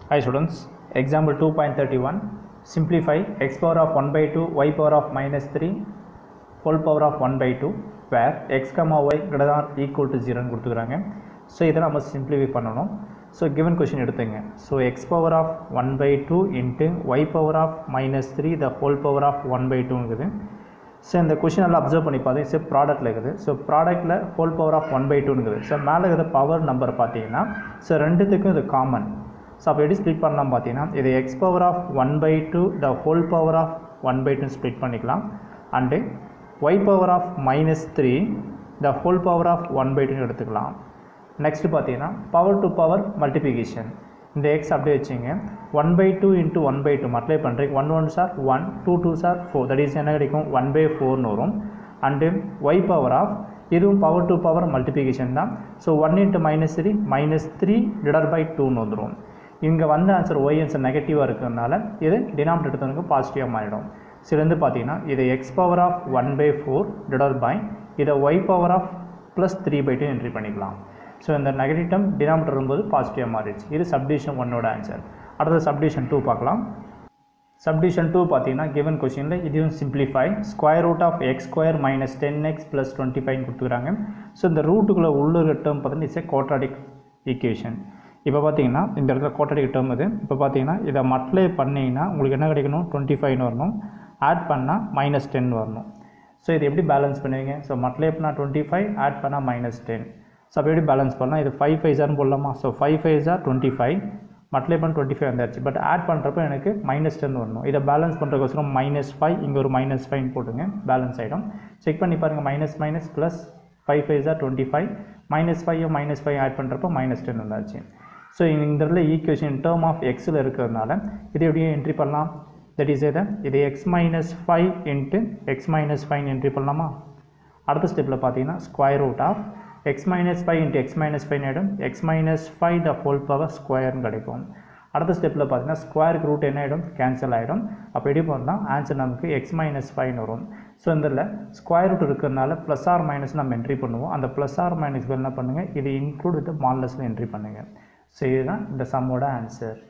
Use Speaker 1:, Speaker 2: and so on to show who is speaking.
Speaker 1: Hi students, example 2.31, simplify x power of 1 by 2, y power of minus 3, whole power of 1 by 2, where x comma y greater than or equal to 0 னு கொடுத்துக்கிறாங்க. So இதை நம்ம simplify பண்ணணும். So given question எடுத்துங்க. So x power of 1 by 2 into y power of minus 3 the whole power of 1 by 2 இருக்குது. So இந்த question எல்லாம் observe பண்ணி பார்த்தீங்க. ஸோ ப்ராடக்ட்டில் இருக்குது. ஸோ ப்ராடக்ட்டில் ஹோல் பவர் ஆஃப் 1 by 2 இருக்குது. ஸோ மேலே இருக்கிற பவர் நம்பர் பார்த்தீங்கன்னா ஸோ ரெண்டுத்துக்கும் இது காமன். ஸோ அப்போ எப்படி ஸ்ப்ளிட் பண்ணலாம் பார்த்தீங்கன்னா இது x power of 1 by 2 the whole power of 1 by 2 split பண்ணிக்கலாம். And y power of minus 3 the whole power of 1 by 2 எடுத்துக்கலாம். நெக்ஸ்ட் பார்த்தீங்கன்னா பவர் டு பவர் மல்டிப்ளிகேஷன். இந்த எக்ஸ் அப்படியே வச்சுங்க. 1 by 2 into 1 by 2 மல்டிப்ளை பண்ணுறீங்க. 1 1s are 1, 2 2s are 4. That is என்ன கிடைக்கும் 1 by 4னு வரும். அண்டு ஒய் பவர் ஆஃப் இதுவும் பவர் டு பவர் மல்டிப்ளிகேஷன் தான். So 1 into minus 3 minus 3 divided by 2னு வந்துடும். இங்கே வந்த ஆன்சர் ஒய் ஆன்சர் நெகட்டிவாக இருக்கிறதுனால இது டினாமினேட்டர் எடுத்தவனுக்கு பாசிட்டிவாக மாறிடும். சிலந்து பார்த்தீங்கன்னா இது x power of 1 by 4 divided by இதை y power of plus 3 by 2 entry பண்ணிக்கலாம். ஸோ இந்த நெகட்டிவ் டேர்ம் டினாமினேட்டர் வரும்போது பாசிட்டிவாக மாறிடுச்சு. இது சப்டிவிஷன் 1ஓட ஆன்சர். அடுத்தது சப்டிவிஷன் 2 பார்க்கலாம். சப்டிவிஷன் 2 பார்த்தீங்கன்னா கிவன் கொஸ்டினில் இதுவும் simplify square root of x square minus 10x plus 25 கொடுத்துக்கிறாங்க. ஸோ இந்த ரூட்டுக்குள்ளே உள்ள டேர்ம் பார்த்தீங்கன்னா இட்ஸ் ஏ குவாட்ராட்டிக் ஈக்குவேஷன். இப்போ பார்த்தீங்கன்னா இந்த இடத்துல குவாட்ராட்டிக் டேர்ம் இது. இப்போ பார்த்தீங்கன்னா இதை மல்டிப்ளை பண்ணிங்கன்னா உங்களுக்கு என்ன கிடைக்கணும் 25 வரணும். ஆட் பண்ணால் minus 10 வரணும். ஸோ இது எப்படி பேலன்ஸ் பண்ணுவீங்க? ஸோ மல்டிப்ளை பண்ணால் 25, ஆட் பண்ணால் minus 10. ஸோ அப்போ எப்படி பேலன்ஸ் பண்ணலாம்? இது 5 5s போடலாமா? ஸோ 5 5s 25, மல்டிப்ளை பண்ண 25 வந்துருச்சு. பட் ஆட் பண்ணுறப்போ எனக்கு minus 10 வரணும். இதை பேலன்ஸ் பண்ணுறதுக்கோசரம் -5 இங்கே ஒரு -5 போட்டுங்க, பேலன்ஸ் ஆகிடும். செக் பண்ணி பாருங்கள். Minus minus plus 5 5s 25, -5 add பண்ணுறப்போ -10 வந்தாச்சு. ஸோ இந்த இடத்துல ஈக்குவேஷன் டேர்ம் ஆஃப் எக்ஸில் இருக்கிறதுனால இது எப்படியே என்ட்ரி பண்ணலாம். தட் இஸ் இது x minus 5 into x minus 5 entry பண்ணலாமா? அடுத்த ஸ்டெப்பில் பார்த்தீங்கன்னா square root of x minus 5 into x minus 5 ஆகிடும். X minus 5 the whole power ஸ்கொயர்னு கிடைக்கும். அடுத்த ஸ்டெப்பில் பார்த்தீங்கன்னா ஸ்கொயருக்கு ரூட் என்ன ஆகிடும்? கேன்சல் ஆகிடும். அப்போ எப்படி பண்ணலாம்? ஆன்சர் நமக்கு எக்ஸ் மைனஸ் 5 வரும். ஸோ இதில் ஸ்கொயர் ரூட் இருக்கிறதுனால ப்ளஸ் ஆர் மைனஸ் நம்ம என்ட்ரி பண்ணுவோம். அந்த ப்ளஸ் ஆர் மைனஸ் என்ன பண்ணுங்கள், இது இன்க்ளூட் வித் மால்லஸில் என்ட்ரி பண்ணுங்கள். ஸோ இதுதான் இந்த சம்மோட ஆன்சர்.